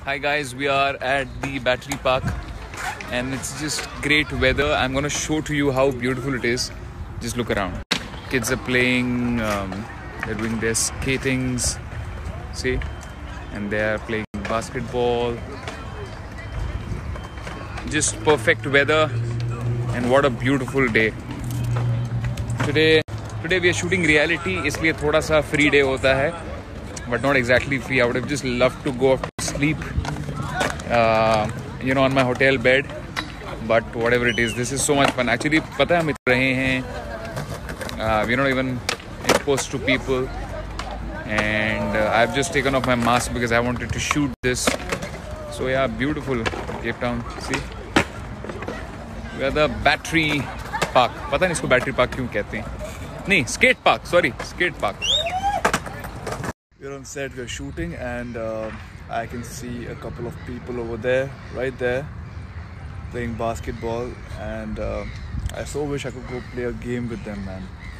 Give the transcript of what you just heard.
Hi guys, we are at the Battery Park and it's just great weather. I'm gonna show to you how beautiful it is. Just look around. Kids are playing, they're doing their skatings, see? And they are playing basketball. Just perfect weather and what a beautiful day. Today we are shooting reality, इसलिए थोड़ा सा free day होता है, but not exactly free. I would have just loved to go off to sleep, on my hotel bed, but whatever it is, this is so much fun. Actually, पता है हम इतने रहे हैं, we're not even exposed to people, and I've just taken off my mask because I wanted to shoot this. So yeah, beautiful Cape Town. See, we are the Battery Park. पता नहीं इसको Battery Park क्यों कहते हैं? नहीं, Skate Park. Sorry, Skate Park. We're on set. We're shooting, and I can see a couple of people over there, right there, playing basketball. And I so wish I could go play a game with them, man.